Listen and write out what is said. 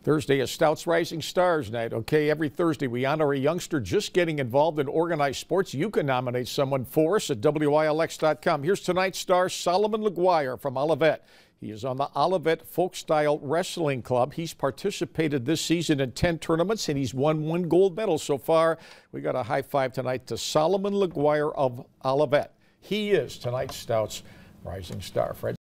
Thursday is Staudt's Rising Stars Night. Okay, every Thursday we honor a youngster just getting involved in organized sports. You can nominate someone for us at WILX.com. Here's tonight's star, Solomon Laguire from Olivet. He is on the Olivet Folk Style Wrestling Club. He's participated this season in 10 tournaments, and he's won 1 gold medal so far. We got a high five tonight to Solomon Laguire of Olivet. He is tonight's Staudt's Rising Star. Fred.